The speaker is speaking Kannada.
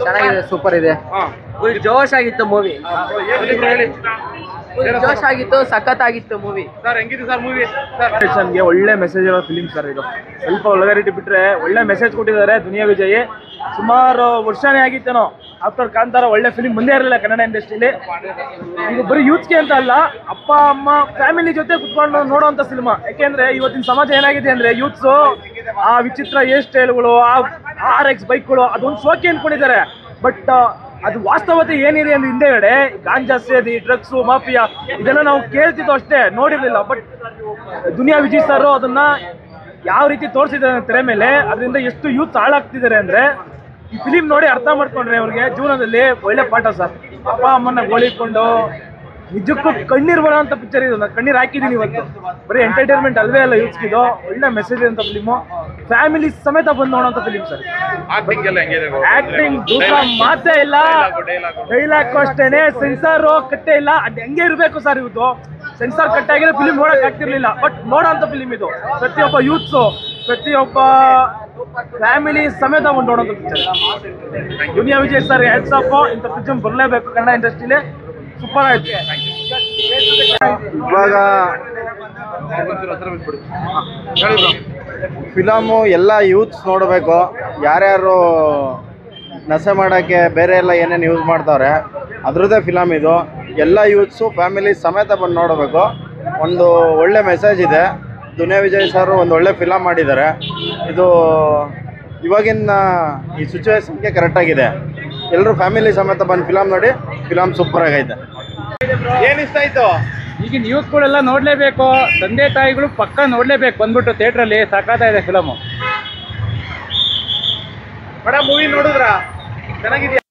ಚೆನ್ನಾಗಿದೆ, ಸೂಪರ್ ಇದೆ. ಫುಲ್ ಜೋಶ್ ಆಗಿತ್ತು ಮೂವಿ. ಜೋಶ್ ಆಗಿತ್ತು, ಸಖತ್ತಾಗಿತ್ತು ಮೂವಿ. ಸರ್ ಹೆಂಗಿದೆ ಸರ್ ಮೂವಿ? ಗೆ ಒಳ್ಳೆ ಮೆಸೇಜ್ ಇರೋ ಫಿಲಿಮ್ ಸರ್ ಇದು. ಸ್ವಲ್ಪ ಒಳಗಾರಿಟಿ ಬಿಟ್ರೆ ಒಳ್ಳೆ ಮೆಸೇಜ್ ಕೊಟ್ಟಿದ್ದಾರೆ. ದುನಿಯಾ ವಿಜಯ್ ಸುಮಾರು ವರ್ಷನೇ ಆಗಿತ್ತೇನೋ ಆಫ್ಟರ್ ಕಾಂತಾರ ಒಳ್ಳೆ ಫಿಲಿಮ್ ಮುಂದೆ ಇರಲಿಲ್ಲ ಕನ್ನಡ ಇಂಡಸ್ಟ್ರಿಲಿ. ಈಗ ಬರೀ ಯೂತ್ಸ್ಗೆ ಅಂತ ಅಲ್ಲ, ಅಪ್ಪ ಅಮ್ಮ ಫ್ಯಾಮಿಲಿ ಜೊತೆ ಕುತ್ಕೊಂಡು ನೋಡೋಂಥ ಸಿನಿಮಾ. ಯಾಕೆಂದ್ರೆ ಇವತ್ತಿನ ಸಮಾಜ ಏನಾಗಿದೆ ಅಂದ್ರೆ ಯೂತ್ಸು ಆ ವಿಚಿತ್ರ ಹೇರ್ ಸ್ಟೈಲ್ಗಳು, ಆ RX ಬೈಕ್ಗಳು ಅದೊಂದು ಶೋಕಿ ಅನ್ಕೊಂಡಿದ್ದಾರೆ. ಬಟ್ ಅದು ವಾಸ್ತವತೆ ಏನಿದೆ ಅಂದ್ರೆ ಹಿಂದೆಗಡೆ ಗಾಂಜಾ ಸೇದಿ, ಡ್ರಗ್ಸು, ಮಾಫಿಯಾ ಇದೆಲ್ಲ ನಾವು ಕೇಳ್ತಿದ್ದೋ ಅಷ್ಟೇ, ನೋಡಿರ್ಲಿಲ್ಲ. ಬಟ್ ದುನಿಯಾ ವಿಜಯ್ ಸರ್ ಅದನ್ನ ಯಾವ ರೀತಿ ತೋರಿಸಿದ್ದಾರೆ ತೆರೆ ಮೇಲೆ, ಅದರಿಂದ ಎಷ್ಟು ಯೂತ್ ಹಾಳಾಗ್ತಿದ್ದಾರೆ ಅಂದ್ರೆ ಈ ಫಿಲಿಮ್ ನೋಡಿ ಅರ್ಥ ಮಾಡ್ಕೊಂಡ್ರೆ ಅವ್ರಿಗೆ ಜೀವನದಲ್ಲಿ ಒಳ್ಳೆ ಪಾಠ ಸರ್. ಅಪ್ಪ ಅಮ್ಮನ ಗೋಳಿಕೊಂಡು ನಿಜಕ್ಕೂ ಕಣ್ಣೀರು ಬರೋ ಅಂತ ಪಿಕ್ಚರ್ ಇದು. ನಾನು ಕಣ್ಣೀರು ಹಾಕಿದ್ದೀನಿ ಇವತ್ತು. ಬರೀ ಎಂಟರ್ಟೈನ್ಮೆಂಟ್ ಅಲ್ವೇ ಅಲ್ಲ ಯೂತ್ಸ್ಗಿದು, ಒಳ್ಳೆ ಮೆಸೇಜ್ ಅಂತ ಫಿಲಿಮು. ಫ್ಯಾಮಿಲಿ ಸಮೇತ ಬಂದು ನೋಡೋಂಥ ಫಿಲಿಮ್ ಸರ್. ಆಕ್ಟಿಂಗ್ ದೂರ ಮಾತೇ ಇಲ್ಲ, ಡೈಲಾಗ್ ಅಷ್ಟೇನೆ, ಸೆನ್ಸಾರು ಕಟ್ಟೆ ಇಲ್ಲ. ಅದು ಹೆಂಗೆ ಇರಬೇಕು ಸರ್ ಇವತ್ತು. ಸೆನ್ಸಾರ್ ಕಟ್ಟಾಗಿರೋ ಫಿಲಿಮ್ ನೋಡಕ್ ಆಗ್ತಿರ್ಲಿಲ್ಲ. ಬಟ್ ನೋಡೋಂಥ ಫಿಲಿಮ್ ಇದು. ಪ್ರತಿಯೊಬ್ಬ ಯೂತ್ಸು, ಪ್ರತಿಯೊಬ್ಬ ಫ್ಯಾಮಿಲಿ ಸಮೇತ ಒಂದು ನೋಡೋಂಥ picture. Duniya Vijay sir hats off. ಇಂಥ ಪಿಕ್ಚರ್ ಬರಲೇಬೇಕು ಕನ್ನಡ ಇಂಡಸ್ಟ್ರಿಲಿ. ಸೂಪರ್ ಆಯ್ತು. ಇವಾಗ ಫಿಲಮು ಎಲ್ಲ ಯೂತ್ಸ್ ನೋಡಬೇಕು. ಯಾರ್ಯಾರು ನಶೆ ಮಾಡೋಕ್ಕೆ ಬೇರೆ ಎಲ್ಲ ಏನೇನು ಯೂಸ್ ಮಾಡ್ತಾವ್ರೆ ಅದ್ರದ್ದೇ ಫಿಲಮ್ ಇದು. ಎಲ್ಲ ಯೂತ್ಸು ಫ್ಯಾಮಿಲಿ ಸಮೇತ ಬಂದು ನೋಡಬೇಕು. ಒಂದು ಒಳ್ಳೆ ಮೆಸೇಜ್ ಇದೆ. ದುನಿಯಾ ವಿಜಯ್ ಸರ್ ಒಂದು ಒಳ್ಳೆ ಫಿಲಮ್ ಮಾಡಿದ್ದಾರೆ. ಇದು ಇವಾಗಿನ ಈ ಸಿಚುವೇಶನ್ಗೆ ಕರೆಕ್ಟಾಗಿದೆ. ಎಲ್ಲರೂ ಫ್ಯಾಮಿಲಿ ಸಮೇತ ಬಂದು ಫಿಲಮ್ ನೋಡಿ. ಫಿಲಮ್ ಸೂಪರ್ ಆಗೈತೆ. ಏನ್ ಇಷ್ಟ ಆಯ್ತು? ಈಗಿನ ಯೂತ್ಗಳೆಲ್ಲ ನೋಡಲೇಬೇಕು. ತಂದೆ ತಾಯಿಗಳು ಪಕ್ಕ ನೋಡಲೇಬೇಕು ಬಂದ್ಬಿಟ್ಟು ಥಿಯೇಟ್ರಲ್ಲಿ. ಸಾಕಾಗಿದೆ ಫಿಲಮು. ಮೇಡಮ್ ಮೂವಿ ನೋಡಿದ್ರಾ? ಚೆನ್ನಾಗಿದೆಯಾ?